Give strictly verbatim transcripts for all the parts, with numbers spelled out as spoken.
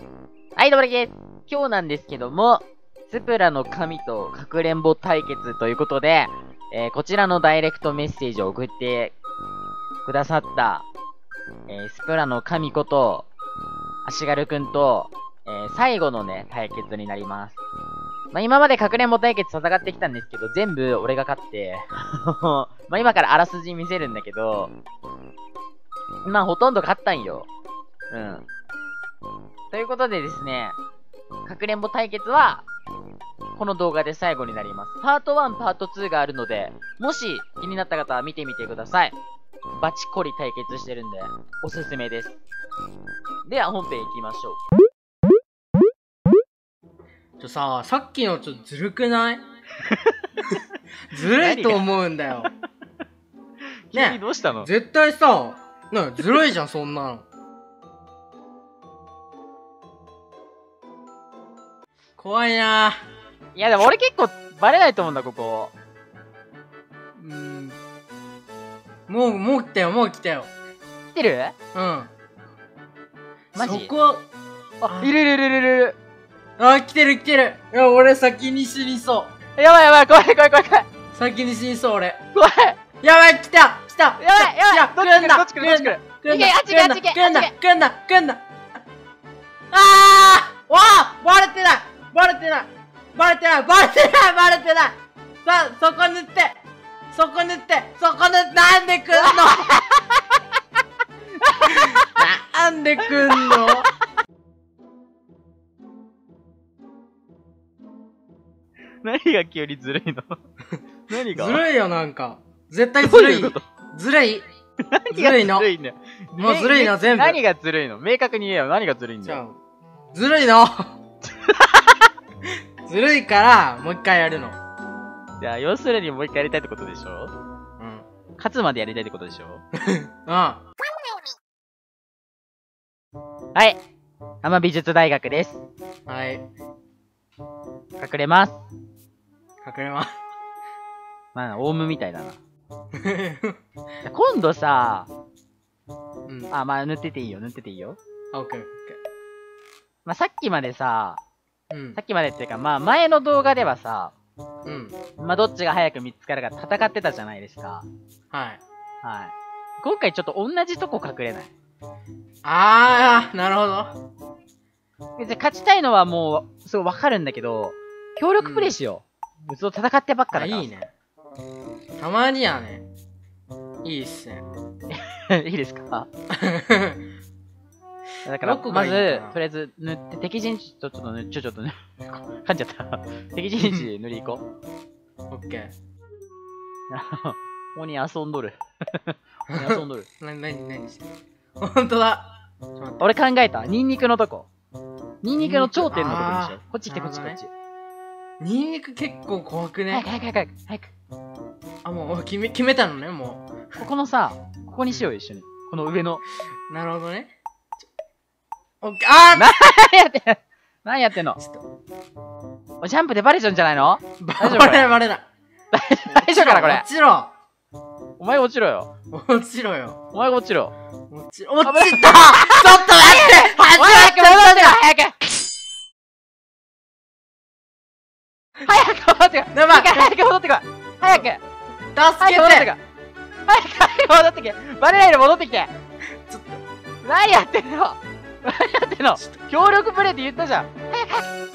はい、どうもです。今日なんですけども、スプラの神とかくれんぼ対決ということで、えー、こちらのダイレクトメッセージを送ってくださった、えー、スプラの神こと、足軽くんと、えー、最後のね、対決になります。まあ、今までかくれんぼ対決戦ってきたんですけど、全部俺が勝って、まあ、今からあらすじ見せるんだけど、まあ、ほとんど勝ったんよ。うん。ということでですね、かくれんぼ対決は、この動画で最後になります。パートワン、パートツーがあるので、もし気になった方は見てみてください。バチコリ対決してるんで、おすすめです。では本編行きましょう。ちょさ、さっきのちょっとずるくないずるいと思うんだよ。 ねえ、どうしたの？ 絶対さ、なずるいじゃん、そんなの。怖いなぁ。 いやでも俺結構バレないと思うんだ、ここ。 うーん。もう、もう来たよ、もう来たよ。 来てる？ うん。 マジ？ そこ、 あ、いるいるいるいるいる。 あ、来てる来てる。いや、俺先に死にそう。 やばいやばい、怖い怖い怖い怖い。 先に死にそう、俺。 怖い。 やばい、来た来た。 やばいやばい。どっち来るどっち来るどっち来る。 来んな、 あっち行けあっち行け来んな、来んな、来んな。あーわあバレてないバレてないバレてないバレてないバレてないさ、そこ塗ってそこ塗ってそこ塗ってなんで来んのなんで来んの何が急にずるいの何がずるいよ、なんか。絶対ずるい。ずるいずるいの。 ずるいね。 もうずるいの、全部。 何がずるいの？明確に言えよ。何がずるいんだよ。 ずるいのずるいから、もう一回やるの。 じゃあ、要するにもう一回やりたいってことでしょ？うん。勝つまでやりたいってことでしょ？ うん。 はい。浜美術大学です。 はい。 隠れます。 隠れます。 まあ、オウムみたいだな。今度さ、うん、あ、まあ、塗ってていいよ、塗ってていいよ。 オッケー、オッケー。 まあ、さっきまでさ、 うん、 さっきまでっていうか、まあ、前の動画ではさ、 うん。 まあ、どっちが早く見つかるか戦ってたじゃないですか。 はい。 はい。今回ちょっと同じとこ隠れない。 あー、なるほど。 別に勝ちたいのはもう、すごいわかるんだけど、協力プレイしよう。うん、ずっと戦ってばっかだから。 いいね。たまにはね、いいっすね。 いいですかだから、まず、とりあえず、塗って、敵陣地、ちょっと塗、ちょ、ちょっとね、噛んじゃった。敵陣地塗り行こう。オッケー。 鬼遊んどる。鬼遊んどる。 なになになにしてほんとだ。 俺考えた。ニンニクのとこ。ニンニクの頂点のとこにしよう。こっち来て、こっちこっち。 ニンニク結構怖くね。 早く早く早く早く。 あ、もう決め、決めたのね、もう。ここのさ、ここにしよう、一緒に。この上の。 なるほどね。オッケー、あー何やってん何やってんのちょっと。ジャンプでバレちゃうんじゃないのバレないバレない。 大丈夫かなこれ。 落ちろお前落ちろよ。 落ちろよ。 お前が落ちろ。 落ち、落ちたちょっと待って早く戻ってこ早く早く戻ってこい。 やばい早く戻ってこい。早く助けて早く早く戻ってきて。バレないで戻ってきて。 ちょっと何やってんの何やってんの協力プレイって言ったじゃん。早く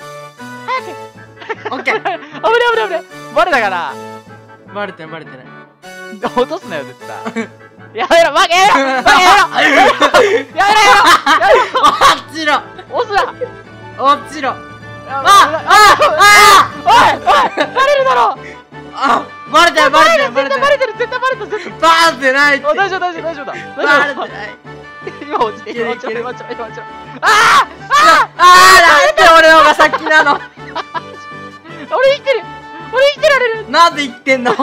早くオッケー危ない危ない危ないバレたから。 バレてないバレてない。 落とすなよ絶対。やめろ、負けやめろやめろやめろやめろ落ちろ押すな落ちろあああおいおいバレるだろあバレてないバレてない絶対バレてる絶対バレてる絶対バレてないって大丈夫大丈夫大丈夫だバレてない今落ちて今落ちて今落ちて今落ちてああああなんで俺の方が先なの俺生きてる俺生きてられるなんで生きてんの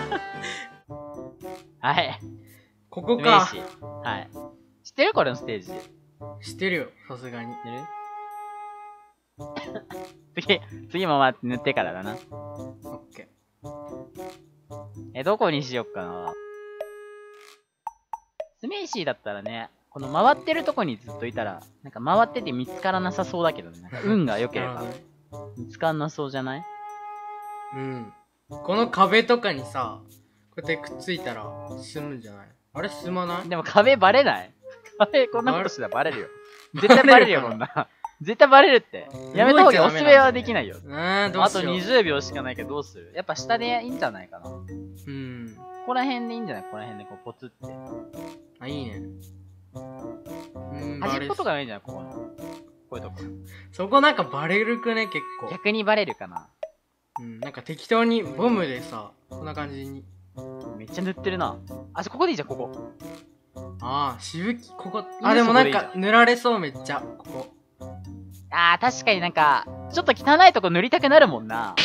はいここかはい知ってるこれのステージ知ってるよさすがに次次もまあ塗ってからだなオッケーえどこにしよっかなスメイシーだったらねこの回ってるとこにずっといたら、なんか回ってて見つからなさそうだけどね。なんか運が良ければなるほどね。 見つからなそうじゃない？ うん。この壁とかにさ、こうやってくっついたら進むんじゃない？あれ進まない？ でも壁バレない？壁こんなことしたらバレるよ。絶対バレるよ、こんな。絶対バレるって。やめた方がおすすめはできないよ。 うん、どうあとしよう。 にじゅうびょうしかないけどどうする？やっぱ下でいいんじゃないかな。こうん。 こら辺でいいんじゃない？ここら辺でこうポツって。 あ、いいね。うん、 端っことかバレがいいんじゃない？ここの。こういうとこ。 そこなんかバレるくね、結構。 逆にバレるかな。 うん、なんか適当にボムでさ、こんな感じに。 めっちゃ塗ってるな。あ、ここでいいじゃん、ここ。 ああ、しぶき、ここ。 いいあ、でもなんそこでいいか塗られそう、めっちゃ。ここ。 あー、確かになんか、ちょっと汚いとこ塗りたくなるもんな。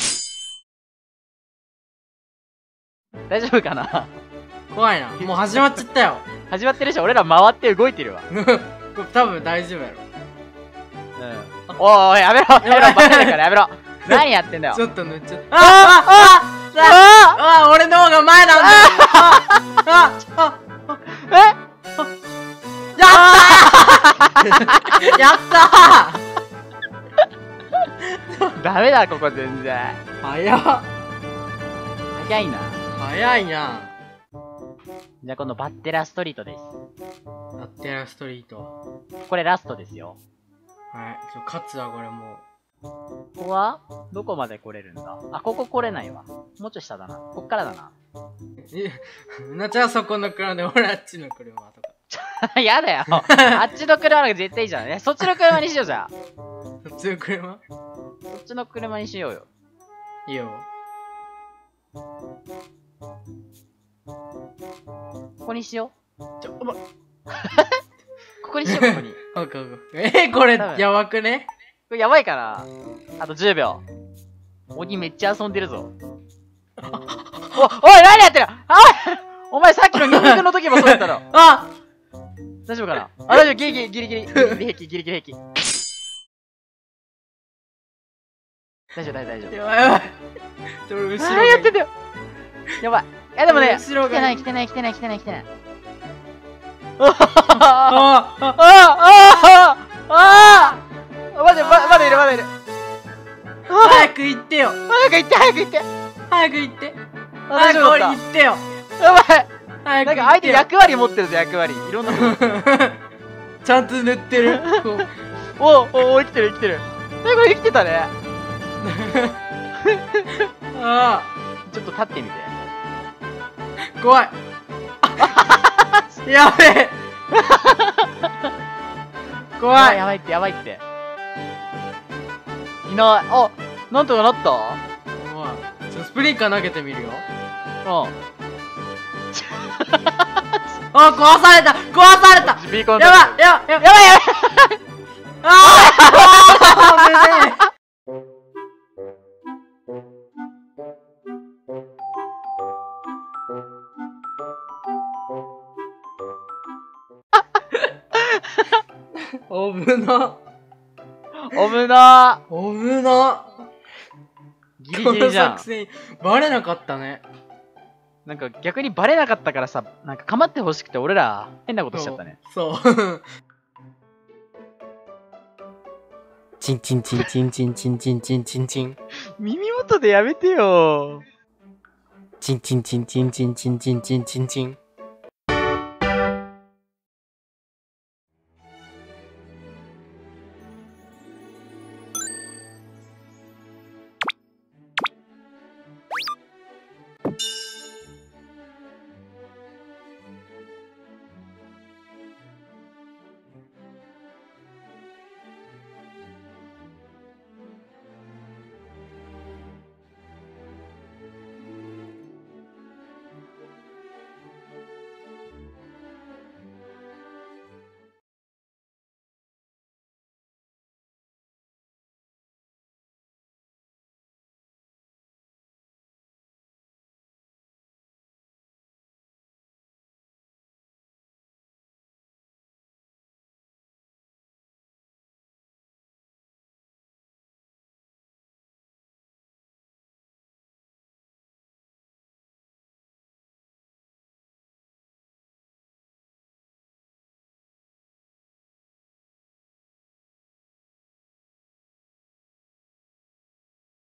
大丈夫かな？ 怖いな。もう始まっちゃったよ。 始まってるし、俺ら回って動いてるわ。 多分大丈夫やろ。 うん。おい、やめろやめろバレるからやめろ何やってんだよ。 ちょっと塗っちゃった。ああああああ俺の方が前なんだ。あああえやったーやったダメだ、ここ全然。 ー早っ早いな。 早いな。 じゃあ今度バッテラストリートです。 バッテラストリート。 これラストですよ。 はい。ちょ、勝つわ、これもここはどこまで来れるんだ？あ、ここ来れないわ。もうちょい下だな。こっからだな。 う。え、うなちゃんそこの車で、俺あっちの車とか。 やだよ。あっちの車の方が絶対いいじゃん。え、そっちの車にしようじゃあ。 そっちの車そっちの車にしようよ。 いいよ。 ここにしよちょ、ま、 う。ここにしよう、ここに。 オッケーオッケー。えー、これ、 多分やばくね？ これやばいかな？あとじゅうびょう。鬼めっちゃ遊んでるぞ。お、おい、何やってる？あお前さっきのニンニクの時もそうやったろ。 あ大丈夫かな？あ、大丈夫、ギリギリ、ギリギリ、ギリギリ平気、ギリギリ平気。大丈夫、大丈夫、大丈夫。 やばいやばい。ちょ、俺後ろが。 何やってんだよ。やばい。いやでもね、 後ろが来てない、来てない、来てない、来てない、来てない。 あああああああまだ、ままだいる、まだいる。 早く行ってよ。 早く行って、早く行って。 早く行って。 あ大丈夫だっ早く行ってよ。 た。やばい。 早くなんか行ってよ。 相手役割持ってるぞ、役割。いろんなこと。 ちゃんと塗ってる。こうおおお生きてる、生きてる。え、これ生きてたね。 あちょっと立ってみて。 あ、怖い。やべえ。怖い。 やばいって、やばいって。いない。あ、なんとかなったおい、ちょスプリンカー投げてみるよ。 うん。 あ、壊された壊されたビーコンやばいやばいやばいやばいやばいああ危ねえおぶなおぶなおぶなギリギリじゃん。 この作戦バレなかったね。 なんか逆にバレなかったからさ、なんか構ってほしくて俺ら変なことしちゃったね。 そうそうチンチンチンチンチンチンチンチンチンチン耳元でやめてよ。 チンチンチンチンチンチンチンチンチンチン